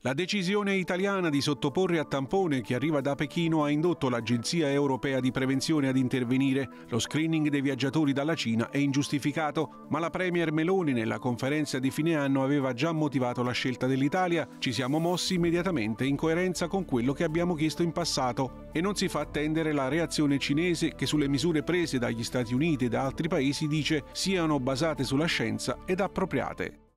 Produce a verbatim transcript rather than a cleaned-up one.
La decisione italiana di sottoporre a tampone chi arriva da Pechino ha indotto l'Agenzia Europea di Prevenzione ad intervenire. Lo screening dei viaggiatori dalla Cina è ingiustificato, ma la Premier Meloni nella conferenza di fine anno aveva già motivato la scelta dell'Italia. Ci siamo mossi immediatamente in coerenza con quello che abbiamo chiesto in passato e non si fa attendere la reazione cinese che sulle misure prese dagli Stati Uniti e da altri paesi dice siano basate sulla scienza ed appropriate.